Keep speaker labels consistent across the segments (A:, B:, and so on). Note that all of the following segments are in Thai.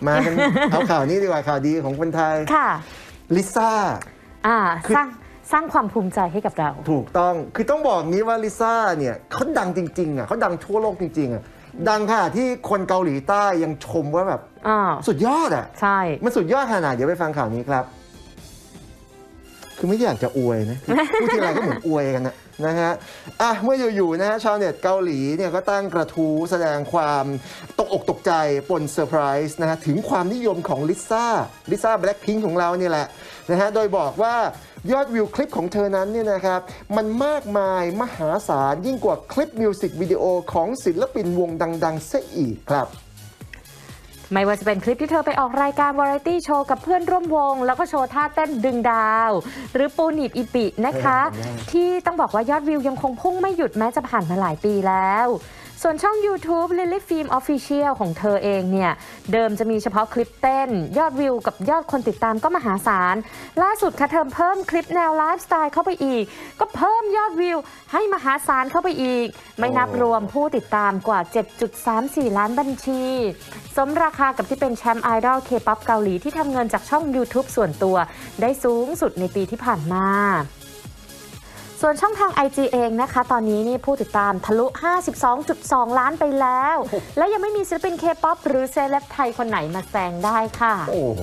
A: มากัน เอาข่าวนี้ดีกว่าข่าวดีของคนไทย
B: ค่ะ
A: ลิซ่า
B: สร้างความภูมิใจให้กับเรา
A: ถูกต้องคือต้องบอกงี้ว่าลิซ่าเนี่ยเขาดังจริงๆอ่ะเขาดังทั่วโลกจริงๆอ่ะดังค่ะที่คนเกาหลีใต้ยังชมว่าแบบสุดยอดอ่ะ
B: ใช่
A: มันสุดยอดขนาดเดี๋ยวไปฟังข่าวนี้ครับคือไม่อยากจะอวยนะพูดทีไรก็เหมือนอวยกันนะฮะเมื่ออยู่ๆนะฮะชาวเน็ตเกาหลีเนี่ยก็ตั้งกระทู้แสดงความตกอกตกใจปนเซอร์ไพรส์นะฮะถึงความนิยมของลิซ่าแบล็คพิงค์ของเราเนี่ยแหละนะฮะโดยบอกว่ายอดวิวคลิปของเธอนั้นเนี่ยนะครับมันมากมายมหาศาลยิ่งกว่าคลิปมิวสิกวิดีโอของศิลปินวงดังๆซะอีกครับ
B: ไม่ว่าจะเป็นคลิปที่เธอไปออกรายการวาไรตี้โชว์กับเพื่อนร่วมวงแล้วก็โชว์ท่าเต้นดึงดาวหรือปูนิบอีปินะคะที่ต้องบอกว่ายอดวิวยังคงพุ่งไม่หยุดแม้จะผ่านมาหลายปีแล้วส่วนช่อง YouTube Lily Film Official ของเธอเองเนี่ยเดิมจะมีเฉพาะคลิปเต้นยอดวิวกับยอดคนติดตามก็มหาศาลล่าสุดค่ะเธอเพิ่มคลิปแนวไลฟ์สไตล์เข้าไปอีกก็เพิ่มยอดวิวให้มหาศาลเข้าไปอีกไม่นับรวมผู้ติดตามกว่า 7.34 ล้านบัญชีสมราคากับที่เป็นแชมป์ไอดอลเคป๊อปเกาหลีที่ทำเงินจากช่อง YouTube ส่วนตัวได้สูงสุดในปีที่ผ่านมาส่วนช่องทาง IG เองนะคะตอนนี้นี่ผู้ติดตามทะลุ 52.2 ล้านไปแล้วและยังไม่มีศิลปินเคป๊อปหรือเซเลบไทยคนไหนมาแซงได้ค่ะ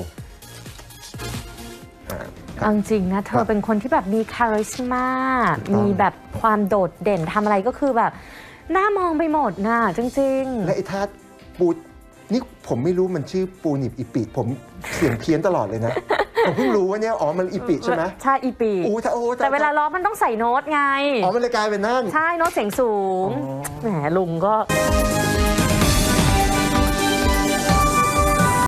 B: เอาจริงนะเธอเป็นคนที่แบบมีคาริสมามีแบบความโดดเด่นทำอะไรก็คือแบบน่ามองไปหมดนะจริงๆ
A: และไอ้ท่าปูนี่ผมไม่รู้มันชื่อปูนิบอีปิผมเสียงเพี้ยนตลอดเลยนะผมเพิ่งรู้ว่าเนี่ยมันอีปิใช่ไหม
B: ใช่อีปิแต่เวลาร้องมันต้องใส่โน้ตไง
A: มันเลยกลายเป็นนั่น
B: ใช่โน้ตเสียงสูงแหมลุงก็